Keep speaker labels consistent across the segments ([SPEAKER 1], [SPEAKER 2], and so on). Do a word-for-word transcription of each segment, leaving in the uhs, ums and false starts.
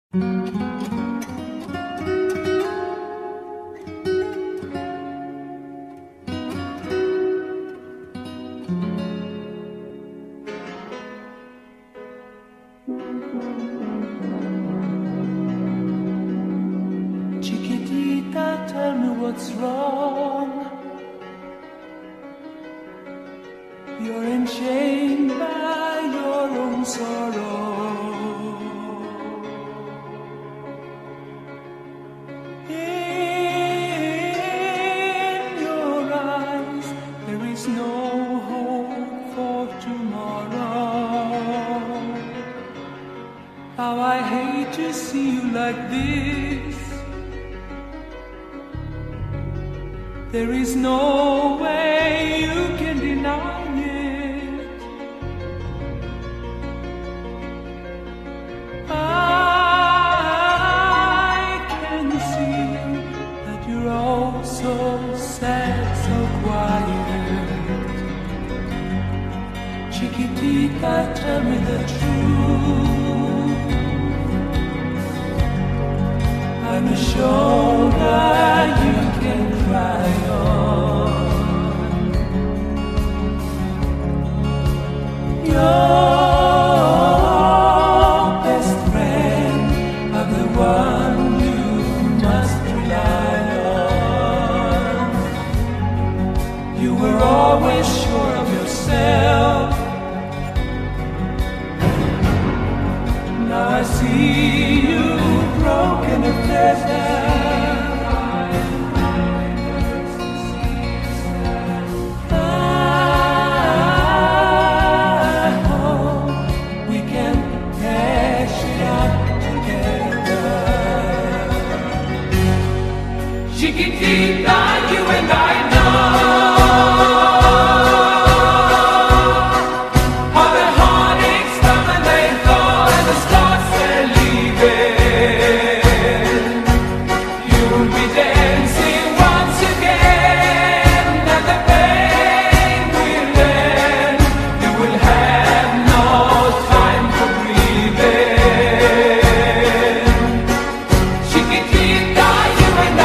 [SPEAKER 1] Chiquitita, tell me what's wrong. You're enchained by your own sorrow. In your eyes there is no hope for tomorrow. How I hate to see you like this. There is no way you can deny it. I can see that you're all so sad, so quiet. Chiquitita, tell me the truth. I'm a shoulder you can cry on. Your best friend, I'm the one you must rely on. You were always sure of yourself. Now I see you broken and desert. Chiquitita, you and I know how the heartaches come and they go, and the stars they're leaving. You'll be dancing once again, and the pain will end. You will have no time for breathing. Chiquitita, you and I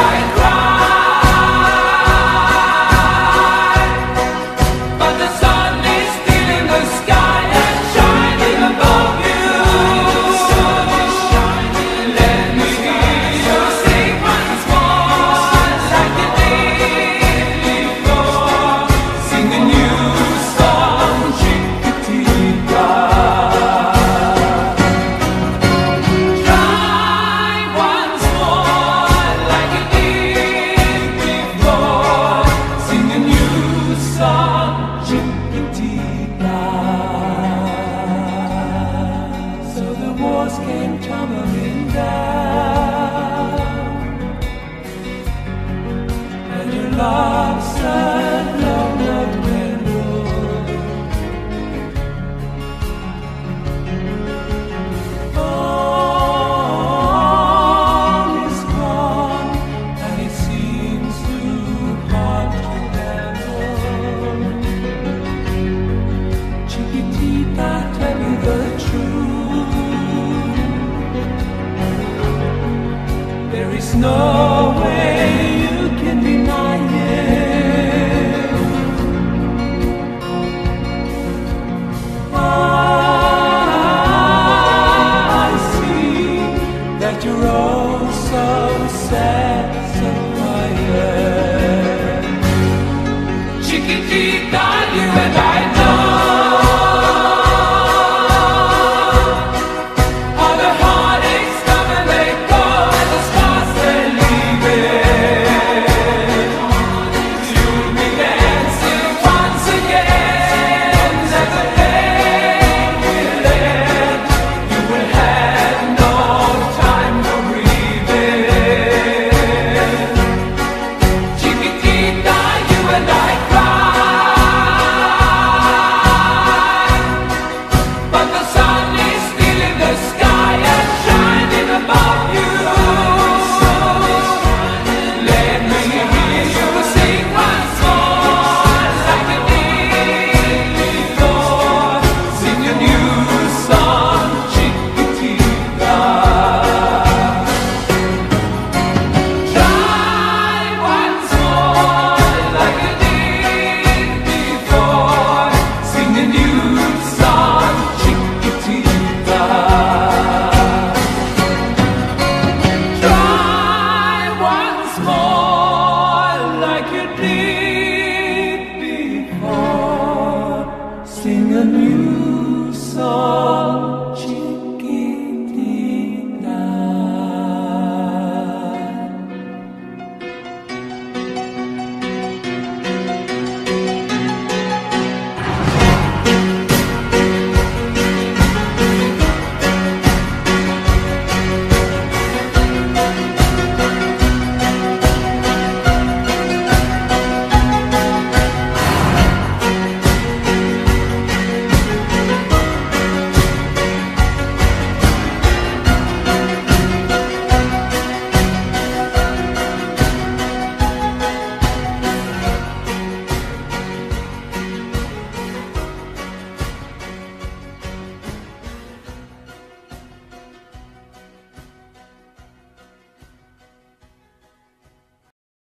[SPEAKER 1] came tumbling down, and your love said no, no, no. All is gone, and it seems too hard to handle. Chiquitita, tell me the truth. There is no way you can deny it. I see that you're all so sad, so quiet. Chiquitita, you and I know